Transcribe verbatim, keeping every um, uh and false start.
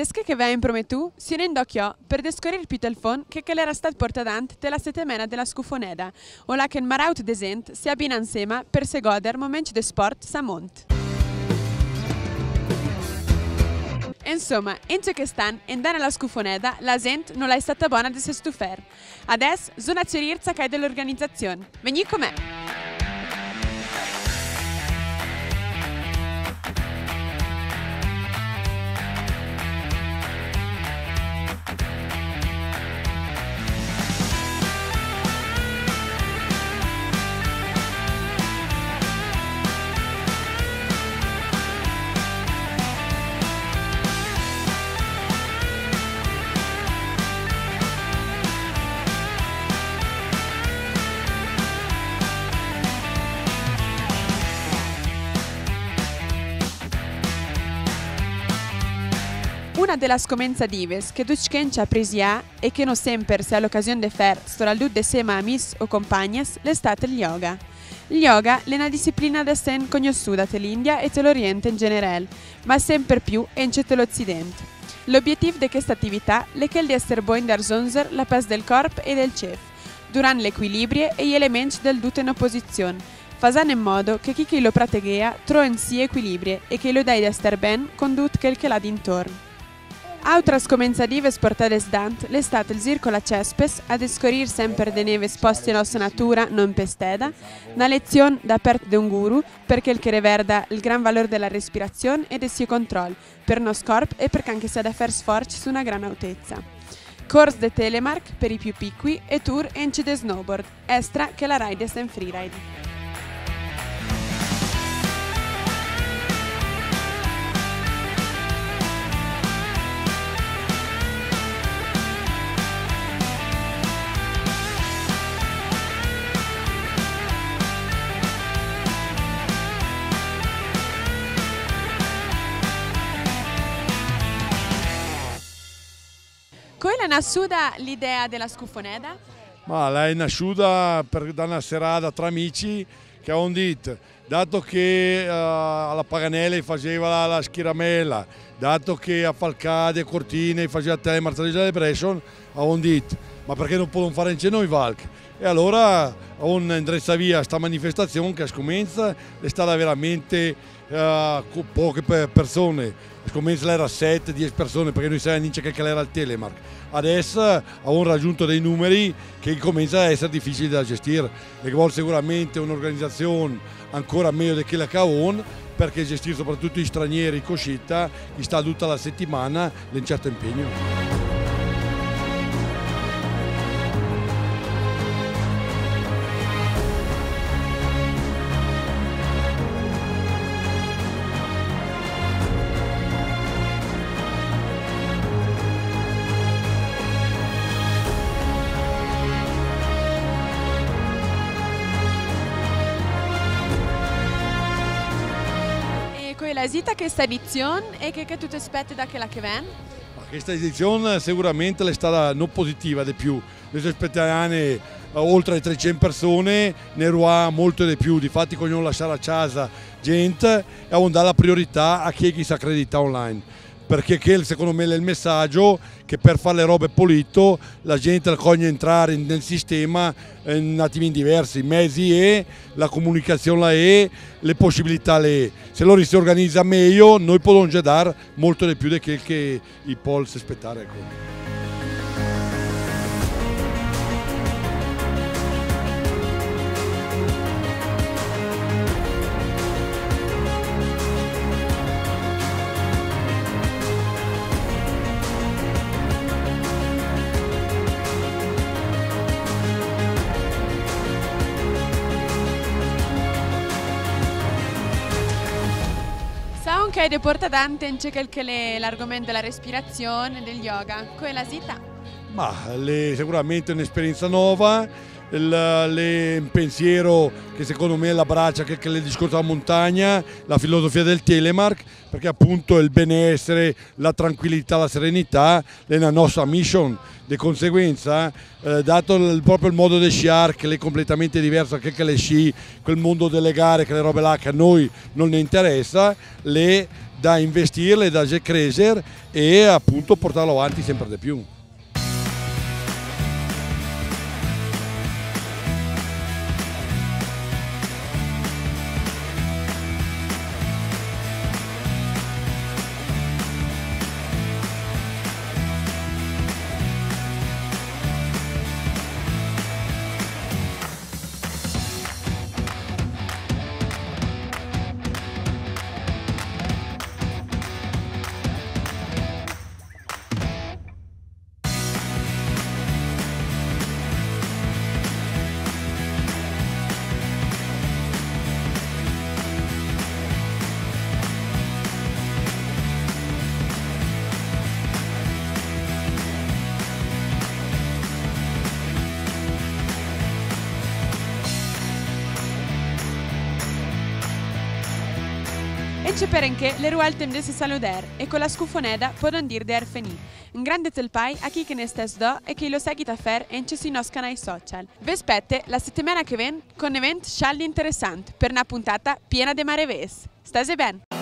Desche che va in prometù, si rendocchio per descobrir più telefon che che l'era stat portadant della settimana della scufoneda, o la che in maraut desent si abbina insieme per se goder momenti de sport samont. Insomma, in ciò che stan in dare la scufoneda, la gente non è stata buona di se stufer. Adesso, sono a Cirirza che è dell'organizzazione. Veni con me! Una delle scomenze dives che tutti ha presi e che non sempre si ha l'occasione di fare storaldut de sema amis o compagnas è stato il yoga. Il yoga è una disciplina da sen conosciuta dell'India e dell'Oriente in generale, ma sempre più in l'Occidente. L'obiettivo di questa attività è quello di essere buoni da zonzer la pace del corpo e del chef, durante l'equilibrio e gli elementi del tutto in opposizione, facendo in modo che chi lo pratica trovi in sé equilibrio e che lo dai da stare bene con tutto quel che l'ha d'intorno. Altra scomenza dives portades dant è stato il circolo a Cespes a descobrir sempre de neve esposti alla nostra natura non pesteda, una lezione da parte di un guru perché il che riverda il gran valore della respirazione e del suo controllo per il nostro corpo e perché anche se da fare sforzi su una gran altezza. Corse de telemark per i più piccoli e tour ence de snowboard, extra che la ride è in freeride. Come è nasciuta l'idea della scufoneda? Ma lei è nasciuta per, da una serata tra amici che hanno detto, dato che uh, alla Paganelli faceva la, la schiramella, dato che a Falcade, Cortine faceva telemark di celebration, hanno detto, ma perché non possiamo fare in noi Valk? E allora hanno indrizzato via questa manifestazione che scomincia, è stata veramente uh, poche persone. Scommessa era sette dieci persone perché noi sapevamo che era il telemark. Adesso abbiamo raggiunto dei numeri che cominciano a essere difficili da gestire e che vuole sicuramente un'organizzazione ancora meglio di quella che abbiamo perché gestire soprattutto gli stranieri con scitta gli sta tutta la settimana in un certo impegno. La zita questa edizione e che, che tu ti aspetti da quella che viene? Questa edizione sicuramente è stata non positiva di più, noi aspettiamo oltre trecento persone, ne ruà molto di più, difatti vogliono lasciare a casa gente e abbiamo dato la priorità a chi si accredita online. Perché secondo me è il messaggio che per fare le robe pulito la gente la coglie entrare nel sistema in attimi diversi, i mezzi e la comunicazione la è, le possibilità le è. Se loro si organizza meglio noi possiamo già dare molto di più di quel che i polsi aspettare. Ecco. Che è portante in quel che è l'argomento della respirazione, del yoga, come la zita? Ma è sicuramente un'esperienza nuova, il, le, un pensiero che secondo me l'abbraccia che è il discorso della montagna, la filosofia del telemark, perché appunto il benessere, la tranquillità, la serenità è la nostra mission. Di conseguenza, eh, dato il, proprio il modo di sciare che è completamente diverso anche che le sci, quel mondo delle gare, che le robe là che a noi non ne interessa, le da investirle, da crescere e appunto portarlo avanti sempre di più. E c'è per anche le ruolte de se saludare e con la scufoneda poden dir der feni. Un grande telpai a chi che ne stes do e chi lo seguita a fer e ci si nos canali social. Vi aspette la settimana che ven con event scialli interessante per una puntata piena di mareves. Stase ben!